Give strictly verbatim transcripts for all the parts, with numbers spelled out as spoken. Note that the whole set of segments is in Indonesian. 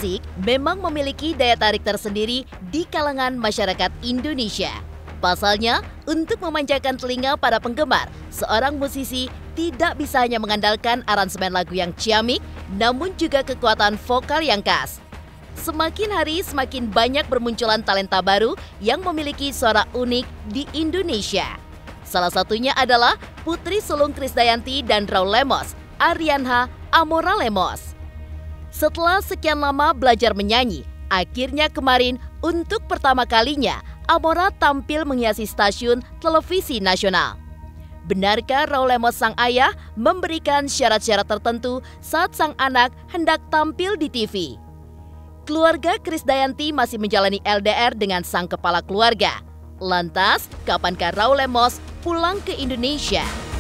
musik memang memiliki daya tarik tersendiri di kalangan masyarakat Indonesia. Pasalnya, untuk memanjakan telinga para penggemar, seorang musisi tidak bisa hanya mengandalkan aransemen lagu yang ciamik, namun juga kekuatan vokal yang khas. Semakin hari semakin banyak bermunculan talenta baru yang memiliki suara unik di Indonesia. Salah satunya adalah putri sulung Krisdayanti dan Raul Lemos, Arianha Amora Lemos. Setelah sekian lama belajar menyanyi, akhirnya kemarin untuk pertama kalinya Amora tampil menghiasi stasiun televisi nasional. Benarkah Raul Lemos sang ayah memberikan syarat-syarat tertentu saat sang anak hendak tampil di T V? Keluarga Krisdayanti masih menjalani L D R dengan sang kepala keluarga. Lantas, kapankah Raul Lemos pulang ke Indonesia?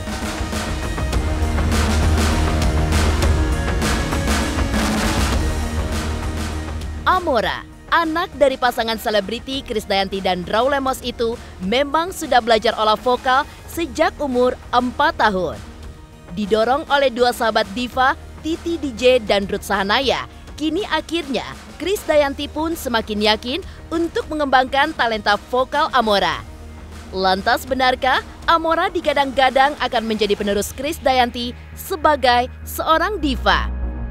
Amora, anak dari pasangan selebriti Krisdayanti dan Raul Lemos itu memang sudah belajar olah vokal sejak umur empat tahun. Didorong oleh dua sahabat diva, Titi D J dan Ruth Sahanaya, kini akhirnya Krisdayanti pun semakin yakin untuk mengembangkan talenta vokal Amora. Lantas benarkah Amora digadang-gadang akan menjadi penerus Krisdayanti sebagai seorang diva?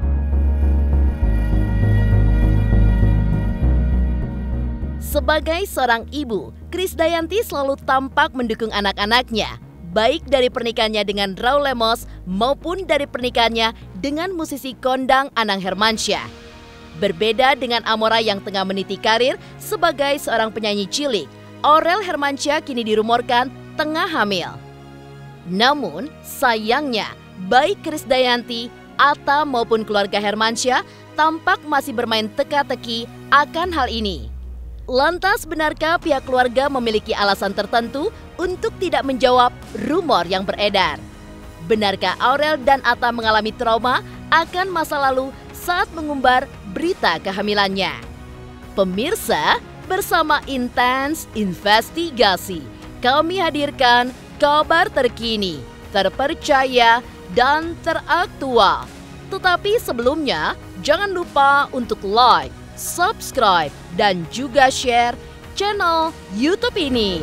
Sebagai seorang ibu, Krisdayanti selalu tampak mendukung anak-anaknya, baik dari pernikahannya dengan Raul Lemos maupun dari pernikahannya dengan musisi kondang Anang Hermansyah. Berbeda dengan Amora yang tengah meniti karir sebagai seorang penyanyi cilik, Aurel Hermansyah kini dirumorkan tengah hamil. Namun, sayangnya, baik Krisdayanti, Atta maupun keluarga Hermansyah tampak masih bermain teka-teki akan hal ini. Lantas benarkah pihak keluarga memiliki alasan tertentu untuk tidak menjawab rumor yang beredar? Benarkah Aurel dan Atta mengalami trauma akan masa lalu saat mengumbar berita kehamilannya? Pemirsa, bersama Intens Investigasi, kami hadirkan kabar terkini, terpercaya, dan teraktual. Tetapi sebelumnya, jangan lupa untuk like, subscribe, dan juga share channel YouTube ini.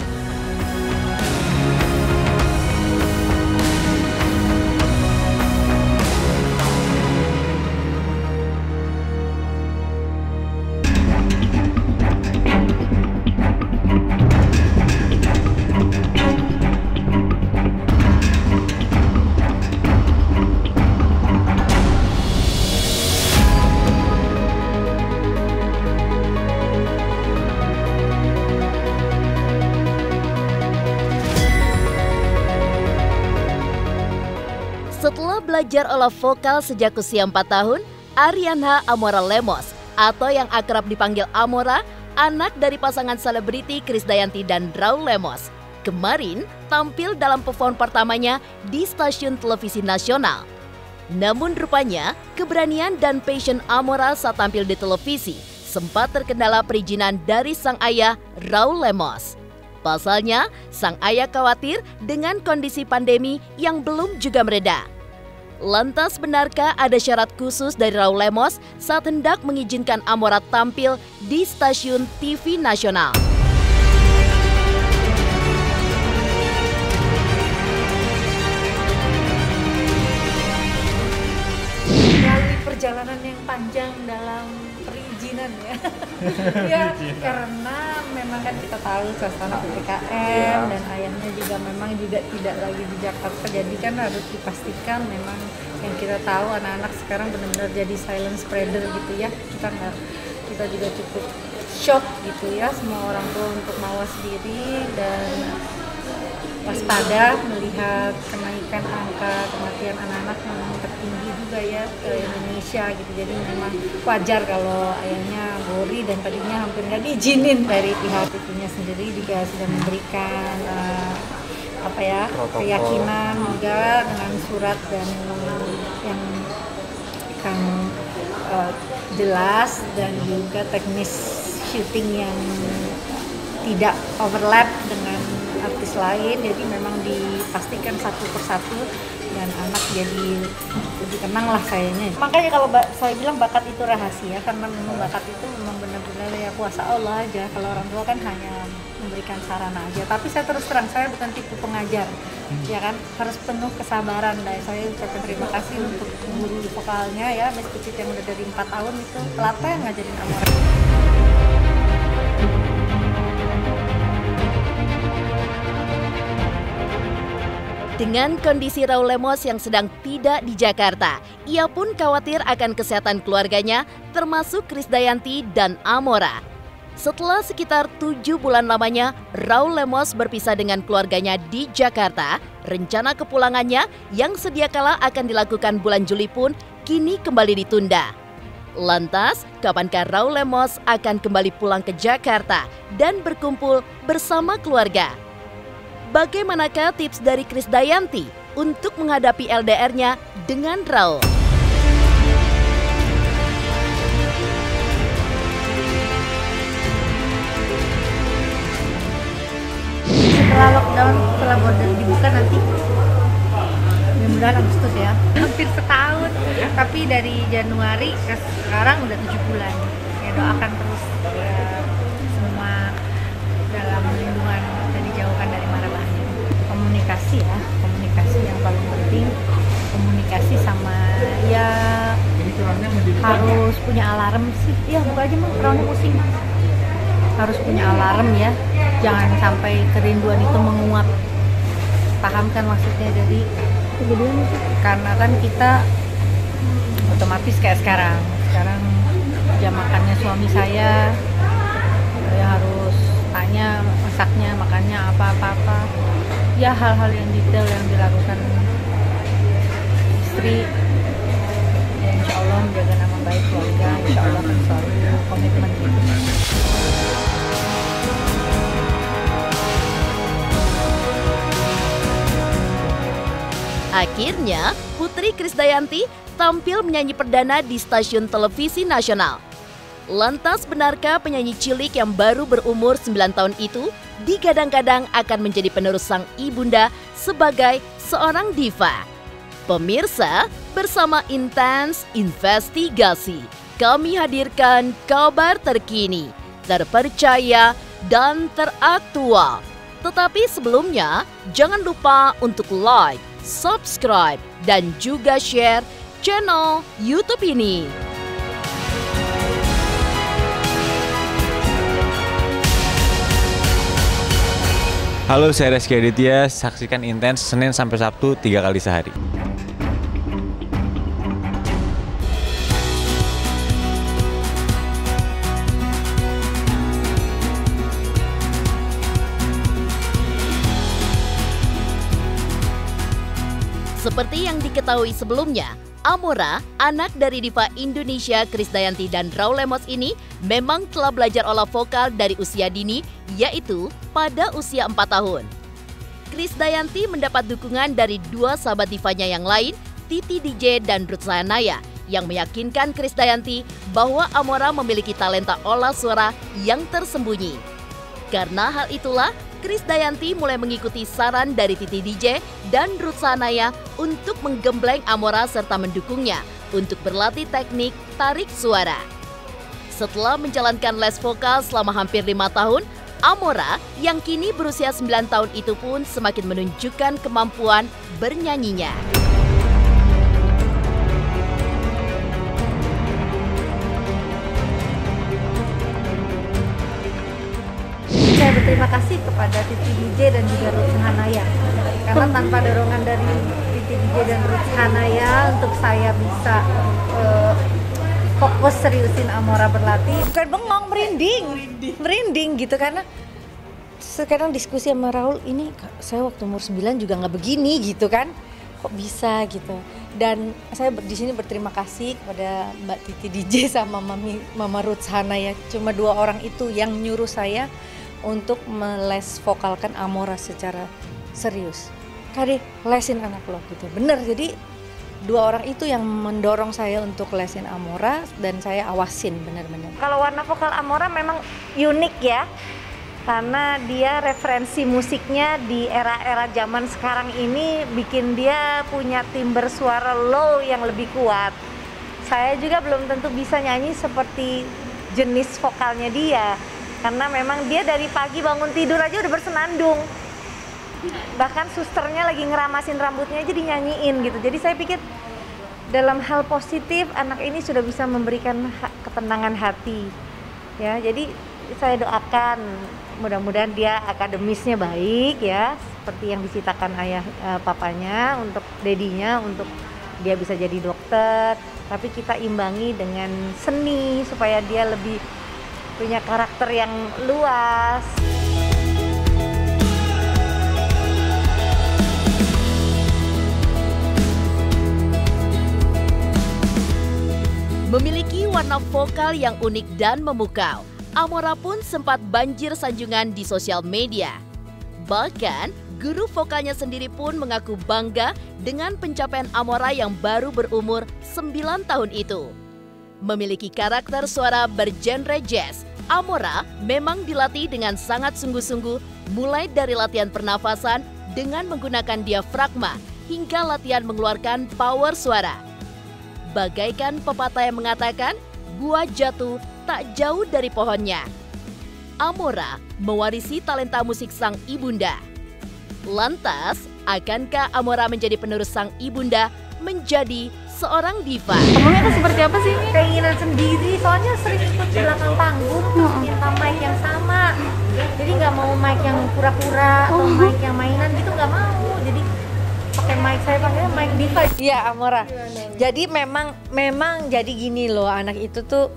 Setelah belajar olah vokal sejak usia empat tahun, Arianha Amora Lemos atau yang akrab dipanggil Amora, anak dari pasangan selebriti Krisdayanti dan Raul Lemos, kemarin tampil dalam perform pertamanya di stasiun televisi nasional. Namun rupanya, keberanian dan passion Amora saat tampil di televisi sempat terkendala perizinan dari sang ayah Raul Lemos. Pasalnya, sang ayah khawatir dengan kondisi pandemi yang belum juga mereda. Lantas benarkah ada syarat khusus dari Raul Lemos saat hendak mengizinkan Amora tampil di stasiun T V nasional? Melalui perjalanan yang panjang dalam perizinan ya. Ya, karena memang kan kita tahu suasana P P K M dan ayahnya juga memang juga tidak lagi di Jakarta, jadi kan harus dipastikan memang yang kita tahu anak-anak sekarang benar-benar jadi silent spreader gitu ya. Kita nggak, kita juga cukup shock gitu ya, semua orang tua untuk mawas diri dan waspada melihat kenaikan angka kematian anak-anak yang tertinggi juga ya ke Indonesia gitu. Jadi memang wajar kalau ayahnya worry dan tadinya hampir nggak diizinin. Dari pihak T V-nya sendiri juga sudah memberikan uh, apa ya protokol, keyakinan juga dengan surat dan yang yang uh, jelas dan juga teknis syuting yang tidak overlap dengan artis lain, jadi memang dipastikan satu persatu dengan anak jadi lebih tenang lah kayaknya. Makanya kalau saya bilang bakat itu rahasia, karena memang bakat itu memang benar-benar ya kuasa Allah aja. Kalau orang tua kan hanya memberikan sarana aja. Tapi saya terus terang, saya bukan tipe pengajar, hmm. ya kan, harus penuh kesabaran. Dan saya ucapkan terima kasih untuk guru vokalnya ya, Miss Pucit yang udah dari empat tahun itu telaten ngajarin Amora. Dengan kondisi Raul Lemos yang sedang tidak di Jakarta, ia pun khawatir akan kesehatan keluarganya, termasuk Krisdayanti dan Amora. Setelah sekitar tujuh bulan lamanya, Raul Lemos berpisah dengan keluarganya di Jakarta. Rencana kepulangannya yang sedia kala akan dilakukan bulan Juli pun kini kembali ditunda. Lantas, kapankah Raul Lemos akan kembali pulang ke Jakarta dan berkumpul bersama keluarga? Bagaimanakah tips dari Krisdayanti untuk menghadapi L D R-nya dengan Raul? Setelah lockdown, setelah border dibuka nanti, mudah-mudahan Agustus ya, hampir setahun. Tapi dari Januari ke sekarang udah tujuh bulan. Ya doakan terus ya, semua dalam lindungan dan dijauhkan dari mara bahaya. Komunikasi ya, komunikasi yang paling penting. Komunikasi sama ya harus punya alarm sih. Ya buka aja mah, perawannya pusing. Harus punya alarm ya. Jangan sampai kerinduan itu menguap. Paham kan maksudnya? Jadi karena kan kita otomatis kayak sekarang. Sekarang jam makannya suami saya, saya harus tanya masaknya, makannya apa-apa-apa. Ya hal-hal yang detail yang dilakukan istri. Ya, insya Allah menjaga nama baik keluarga. Insya Allah akan selalu komitmen gitu. Akhirnya, Putri Krisdayanti tampil menyanyi perdana di stasiun televisi nasional. Lantas benarkah penyanyi cilik yang baru berumur sembilan tahun itu digadang-gadang akan menjadi penerus sang ibunda sebagai seorang diva? Pemirsa, bersama Intens Investigasi, kami hadirkan kabar terkini, terpercaya, dan teraktual. Tetapi sebelumnya, jangan lupa untuk like, subscribe, dan juga share channel YouTube ini. Halo, saya Reski Aditya. Saksikan Intens Senin sampai Sabtu tiga kali sehari. Seperti yang diketahui sebelumnya, Amora, anak dari diva Indonesia Krisdayanti dan Raul Lemos ini memang telah belajar olah vokal dari usia dini, yaitu pada usia empat tahun. Krisdayanti mendapat dukungan dari dua sahabat divanya yang lain, Titi D J dan Ruth Sahanaya, yang meyakinkan Krisdayanti bahwa Amora memiliki talenta olah suara yang tersembunyi. Karena hal itulah, Krisdayanti mulai mengikuti saran dari Titi D J dan Ruth Sahanaya untuk menggembleng Amora serta mendukungnya untuk berlatih teknik tarik suara. Setelah menjalankan les vokal selama hampir lima tahun, Amora yang kini berusia sembilan tahun itu pun semakin menunjukkan kemampuan bernyanyinya. Saya berterima kasih kepada Titi D J dan juga Ruth Sahanaya, karena tanpa dorongan dari Titi D J dan Ruth Sahanaya untuk saya bisa uh, fokus seriusin Amora berlatih, bukan bengong, merinding, merinding gitu. Karena sekarang diskusi sama Raul, ini saya waktu umur sembilan juga nggak begini gitu kan, kok bisa gitu. Dan saya di sini berterima kasih kepada Mbak Titi D J sama Mami, Mama Ruth Sahanaya. Cuma dua orang itu yang nyuruh saya untuk meles vokalkan Amora secara serius. Kade, lesin anak lo gitu. Bener, jadi dua orang itu yang mendorong saya untuk lesin Amora dan saya awasin benar-benar. Kalau warna vokal Amora memang unik ya. karena dia referensi musiknya di era-era zaman sekarang ini bikin dia punya timbre suara low yang lebih kuat. Saya juga belum tentu bisa nyanyi seperti jenis vokalnya dia, karena memang dia dari pagi bangun tidur aja udah bersenandung. Bahkan susternya lagi ngeramasin rambutnya aja dinyanyiin gitu. Jadi saya pikir dalam hal positif anak ini sudah bisa memberikan ketenangan hati. Ya, jadi saya doakan mudah-mudahan dia akademisnya baik ya, seperti yang dicitakan ayah uh, papanya untuk dedinya, untuk dia bisa jadi dokter, tapi kita imbangi dengan seni supaya dia lebih punya karakter yang luas. Memiliki warna vokal yang unik dan memukau, Amora pun sempat banjir sanjungan di sosial media. Bahkan, guru vokalnya sendiri pun mengaku bangga dengan pencapaian Amora yang baru berumur sembilan tahun itu. Memiliki karakter suara bergenre jazz, Amora memang dilatih dengan sangat sungguh-sungguh, mulai dari latihan pernafasan dengan menggunakan diafragma hingga latihan mengeluarkan power suara. Bagaikan pepatah yang mengatakan, buah jatuh tak jauh dari pohonnya. Amora mewarisi talenta musik sang ibunda. Lantas, akankah Amora menjadi penerus sang ibunda menjadi seorang diva? Kamunya tuh seperti apa sih? Keinginan sendiri, soalnya sering ikut di belakang panggung terus minta mic yang sama. Jadi nggak mau mic yang pura-pura atau mic yang mainan gitu, nggak mau. Jadi pakai mic, saya pakai mic diva. Iya, Amora. Jadi memang memang jadi gini loh, anak itu tuh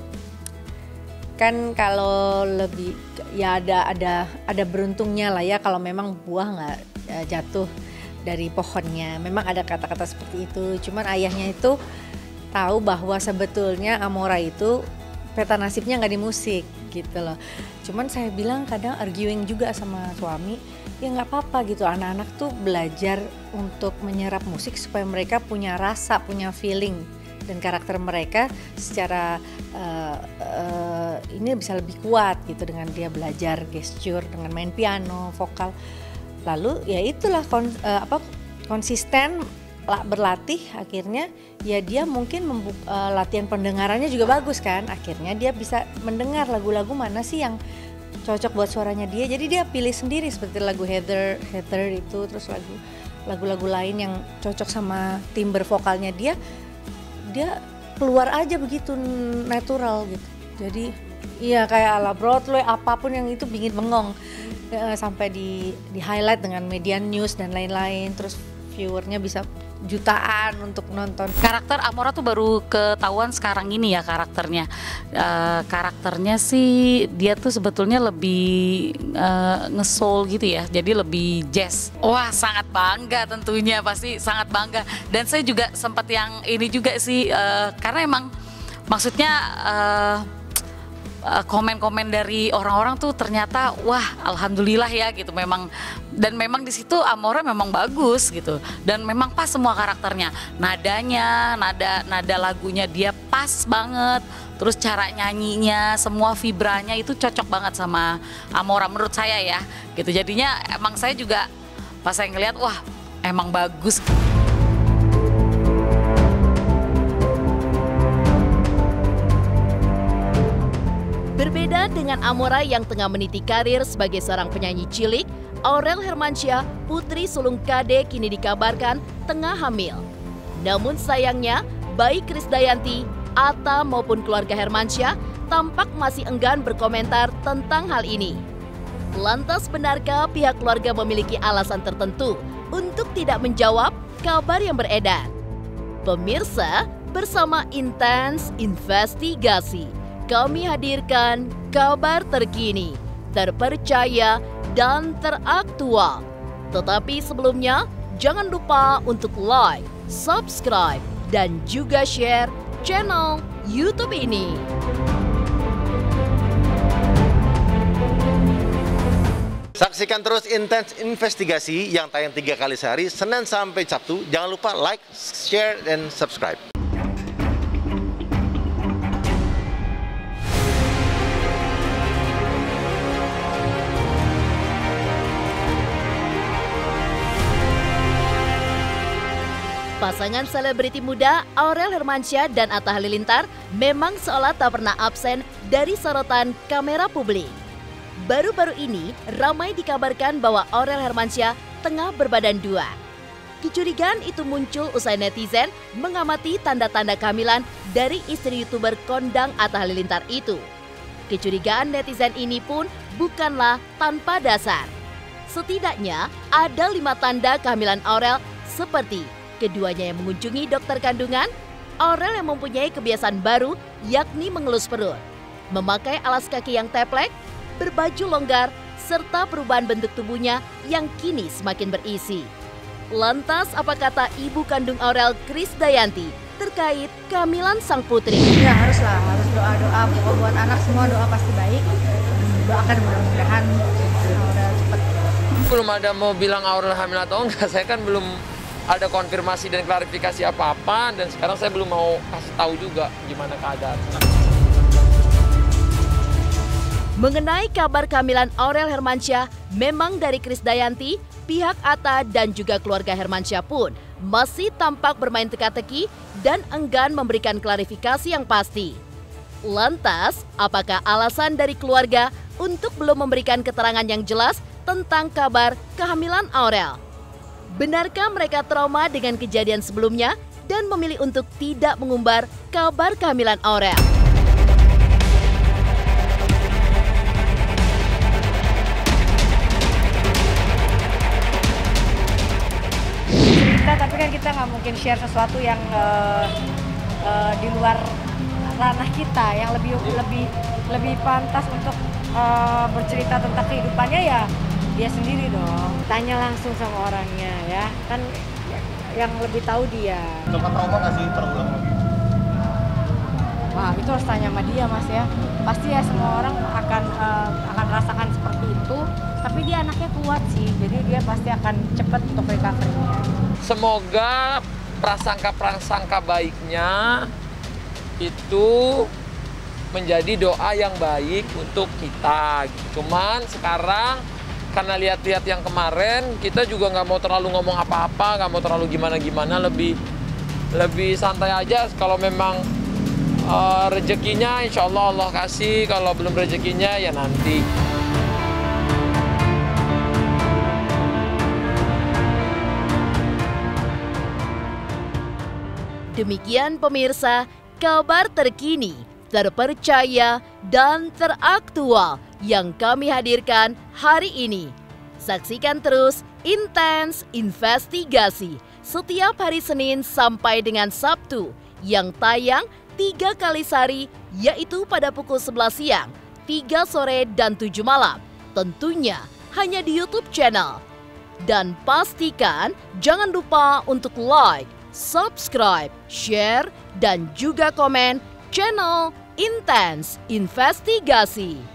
kan kalau lebih ya ada ada ada beruntungnya lah ya kalau memang buah nggak ya, jatuh dari pohonnya. Memang ada kata-kata seperti itu. Cuman ayahnya itu tahu bahwa sebetulnya Amora itu peta nasibnya nggak di musik gitu loh. Cuman saya bilang kadang arguing juga sama suami, ya nggak apa-apa gitu, anak-anak tuh belajar untuk menyerap musik supaya mereka punya rasa, punya feeling, dan karakter mereka secara uh, uh, ini bisa lebih kuat gitu dengan dia belajar gesture, dengan main piano, vokal. Lalu ya itulah kon, uh, apa konsisten berlatih, akhirnya ya dia mungkin membuk, uh, latihan pendengarannya juga bagus kan, akhirnya dia bisa mendengar lagu-lagu mana sih yang cocok buat suaranya dia, jadi dia pilih sendiri seperti lagu Heather, Heather itu, terus lagu lagu-lagu lain yang cocok sama timbre vokalnya dia, dia keluar aja begitu natural gitu. Jadi iya kayak ala Broadway, apapun yang itu bikin bengong, e, sampai di di highlight dengan media news dan lain-lain, terus viewernya bisa jutaan untuk nonton. Karakter Amora tuh baru ketahuan sekarang ini ya karakternya. Uh, karakternya sih dia tuh sebetulnya lebih uh, nge-soul gitu ya, jadi lebih jazz. Wah, sangat bangga tentunya, pasti sangat bangga. Dan saya juga sempat yang ini juga sih, uh, karena emang maksudnya uh, komen-komen dari orang-orang tuh ternyata wah alhamdulillah ya gitu, memang, dan memang di situ Amora memang bagus gitu, dan memang pas semua karakternya, nadanya, nada nada lagunya dia pas banget, terus cara nyanyinya, semua vibranya itu cocok banget sama Amora menurut saya ya gitu. Jadinya emang saya juga pas saya ngeliat wah emang bagus. Berbeda dengan Amora yang tengah meniti karir sebagai seorang penyanyi cilik, Aurel Hermansyah, putri sulung Kade, kini dikabarkan tengah hamil. Namun sayangnya, baik Krisdayanti, Atta maupun keluarga Hermansyah tampak masih enggan berkomentar tentang hal ini. Lantas benarkah pihak keluarga memiliki alasan tertentu untuk tidak menjawab kabar yang beredar? Pemirsa, bersama Intens Investigasi, kami hadirkan kabar terkini, terpercaya, dan teraktual. Tetapi sebelumnya, jangan lupa untuk like, subscribe, dan juga share channel YouTube ini. Saksikan terus Intens Investigasi yang tayang tiga kali sehari, Senin sampai Sabtu. Jangan lupa like, share, dan subscribe. Pasangan selebriti muda Aurel Hermansyah dan Atta Halilintar memang seolah tak pernah absen dari sorotan kamera publik. Baru-baru ini ramai dikabarkan bahwa Aurel Hermansyah tengah berbadan dua. Kecurigaan itu muncul usai netizen mengamati tanda-tanda kehamilan dari istri YouTuber kondang Atta Halilintar itu. Kecurigaan netizen ini pun bukanlah tanpa dasar. Setidaknya ada lima tanda kehamilan Aurel seperti keduanya yang mengunjungi dokter kandungan, Aurel yang mempunyai kebiasaan baru yakni mengelus perut, memakai alas kaki yang teplek, berbaju longgar, serta perubahan bentuk tubuhnya yang kini semakin berisi. Lantas apa kata ibu kandung Aurel, Krisdayanti, terkait kehamilan sang putri? Ya haruslah, harus doa-doa buat anak, semua doa pasti baik. Doakan mudah-mudahan Aurel cepat. Belum ada mau bilang Aurel hamil atau enggak, saya kan belum ada konfirmasi dan klarifikasi apa-apa, dan sekarang saya belum mau kasih tahu juga gimana keadaan. Mengenai kabar kehamilan Aurel Hermansyah, memang dari Krisdayanti, pihak Atta dan juga keluarga Hermansyah pun masih tampak bermain teka-teki dan enggan memberikan klarifikasi yang pasti. Lantas, apakah alasan dari keluarga untuk belum memberikan keterangan yang jelas tentang kabar kehamilan Aurel? Benarkah mereka trauma dengan kejadian sebelumnya dan memilih untuk tidak mengumbar kabar kehamilan Aurel? Cerita, tapi kan kita nggak mungkin share sesuatu yang uh, uh, di luar ranah kita, yang lebih lebih lebih pantas untuk uh, bercerita tentang kehidupannya ya dia sendiri dong. Tanya langsung sama orangnya ya, kan yang lebih tahu dia. Sempat trauma nggak sih terulang lagi? Wah, itu harus tanya sama dia mas ya. Pasti ya semua orang akan uh, akan merasakan seperti itu. Tapi dia anaknya kuat sih, jadi dia pasti akan cepat untuk recovery-nya. Semoga prasangka-prasangka baiknya itu menjadi doa yang baik untuk kita. Cuman sekarang karena lihat-lihat yang kemarin, kita juga nggak mau terlalu ngomong apa-apa, nggak mau terlalu gimana-gimana, lebih lebih santai aja. Kalau memang uh, rezekinya, insya Allah Allah kasih. Kalau belum rezekinya ya nanti. Demikian pemirsa, kabar terkini, terpercaya, dan teraktual yang kami hadirkan hari ini. Saksikan terus Intens Investigasi setiap hari Senin sampai dengan Sabtu yang tayang tiga kali sehari, yaitu pada pukul sebelas siang, tiga sore, dan tujuh malam. Tentunya hanya di YouTube channel. Dan pastikan jangan lupa untuk like, subscribe, share, dan juga komen channel Intens Investigasi.